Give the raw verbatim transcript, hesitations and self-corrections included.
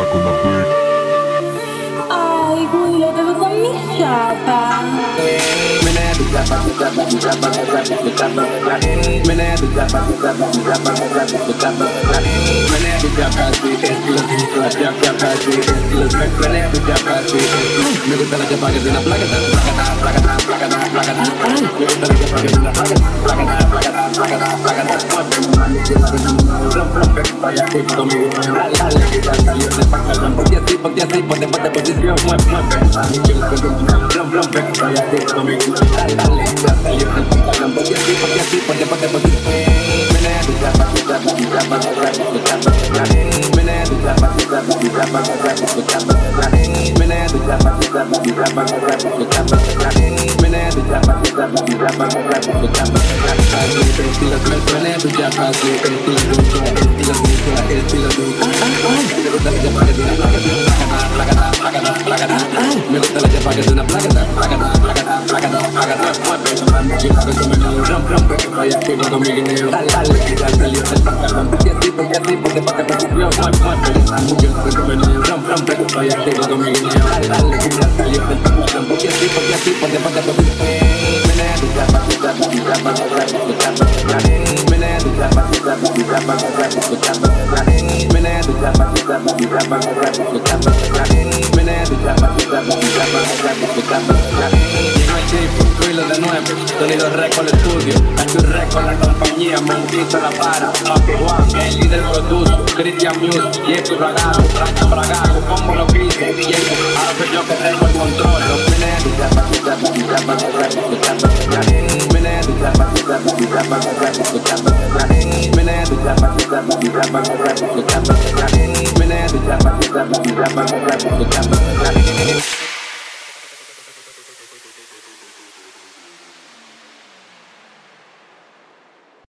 con la beat. Ay, Willow, te veo con mi chapa. Me gusta la chapa que tiene placa, placa, placa, placa, placa, placa. Me gusta la chapa que tiene placa, placa, placa, placa, placa. Vaya que conmigo, dale, que ya salió de paca. Ponte así, ponte así, ponte ponte posición, mueve, mueve. Rom, rom, vaya que conmigo, dale, ya salió de paca. Ponte así, ponte así, ponte ponte posición. Menea tu chapa, tu chapa, tu chapa, tu chapa, tu chapa. Menea tu chapa, tu chapa, tu chapa, tu chapa, tu chapa. Menea tu chapa, tu chapa, tu chapa, tu chapa, tu chapa. Menea tu chapa, tu chapa, tu chapa, tu chapa, tu chapa. Estilo, menea tu chapa, estilo, estilo, estilo, estilo, estilo. Me gusta la chapa que tiene placa, placa, placa, placa. Me gusta la chapa que tiene placa, placa, placa, placa, placa. Rom, rom, vaya que conmigo, dale, dale, que ya salió del pantalón. Porque así, porque así, porque para que posición, mueve, mueve. Rom, rom, vaya que conmigo, dale, dale, que ya salió del pantalón. Porque así, porque así, porque para que posición. Menea tu chapa, tu chapa, tu chapa, tu chapa, tu chapa. Menea tu chapa, tu chapa, tu chapa, tu chapa, tu chapa. Menea tu chapa, tu chapa, tu chapa, tu chapa, tu chapa. Menea tu chapa, tu chapa, tu chapa, tu chapa, tu chapa. Llegó el chico, Willow de nuevo, Sonido Record Studio, Artur Record la compañía, Montito la para, Papi Juan, el líder produce, Christian Music, y esto bragado, Franca bragado, como lo quise, y eso, ahora soy yo que tengo el control. Menea tu chapa, tu chapa, tu chapa, tu chapa, tu chapa. Menea tu chapa, tu chapa, tu chapa, tu chapa, tu chapa. Menea tu chapa, tu chapa, tu chapa, tu chapa, tu chapa. Menea tu chapa, tu chapa, tu chapa, tu chapa, tu chapa.